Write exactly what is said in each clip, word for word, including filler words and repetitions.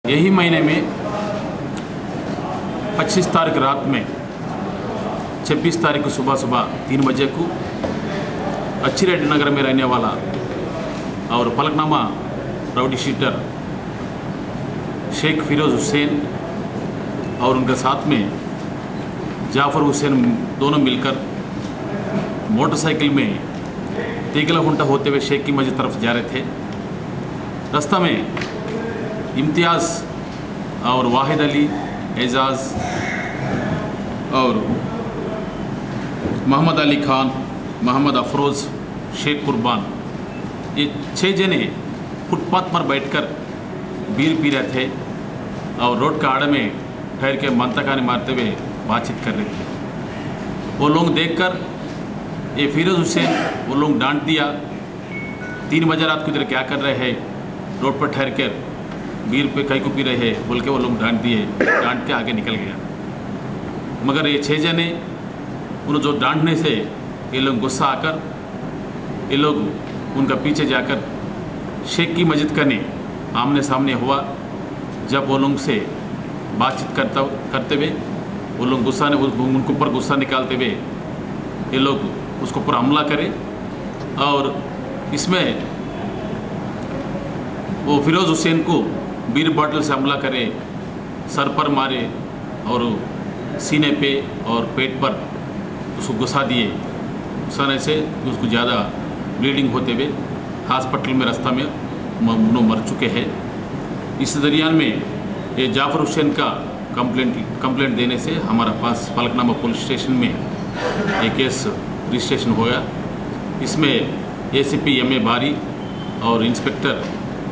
यही महीने में पच्चीस तारीख रात में छब्बीस तारीख को सुबह सुबह तीन बजे को अच्चीरेड्डी नगर में रहने वाला और फलकनामा राउडी शीटर शेख फिरोज़ हुसैन और उनके साथ में जाफ़र हुसैन दोनों मिलकर मोटरसाइकिल में तीगलागुंटा होते हुए शेख की मस्जिद तरफ जा रहे थे। रास्ता में इम्तियाज़ और वाहिद अली, एजाज़ और मोहम्मद अली खान, मोहम्मद अफरोज़, शेख कुर्बान, ये छः जने फुटपाथ पर बैठकर बीर पी रहे थे और रोड के आड़ में ठहर के मंतकानी मारते हुए बातचीत कर रहे थे। वो लोग देखकर ये फिरोज़ हुसैन वो लोग डांट दिया, तीन बजे रात को इधर क्या कर रहे हैं, रोड पर ठहर कर बीर पे कई को पी रहे हैं बोल के वो लोग डांट दिए। डांट के आगे निकल गया, मगर ये छः जने उन्होंने जो डांटने से ये लोग गुस्सा आकर ये लोग उनका पीछे जाकर शेख की मस्जिद करने आमने सामने हुआ। जब वो लोग से बातचीत करता करते हुए वो लोग गुस्सा ने उनके ऊपर गुस्सा निकालते हुए ये लोग उसको ऊपर हमला करें और इसमें वो फिरोज़ हुसैन को बीर बॉटल से हमला करे, सर पर मारे और सीने पे और पेट पर उसको घुसा दिए। घुसाने से उसको ज़्यादा ब्लीडिंग होते हुए हॉस्पिटल में रास्ता में उन्होंने मर चुके हैं। इस दरमियान में ये जाफ़र हुसैन का कंप्लेंट कंप्लेंट देने से हमारा पास फलकनामा पुलिस स्टेशन में एक केस रजिस्ट्रेशन हो गया। इसमें एसीपी एम ए बारी और इंस्पेक्टर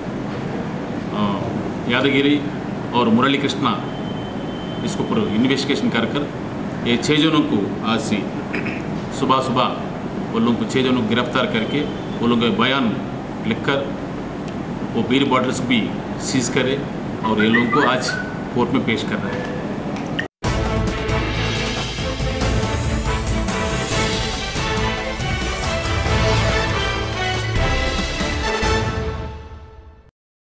यादगिरी और मुरली कृष्णा इसको पूरा इन्वेस्टिगेशन कर कर ये छः जनों को आज से सुबह सुबह वो लोगों को छः जनों को गिरफ्तार करके वो लोगों का बयान लिखकर वो बीर बॉटल्स भी सीज करे और ये लोगों को आज कोर्ट में पेश कर रहे हैं।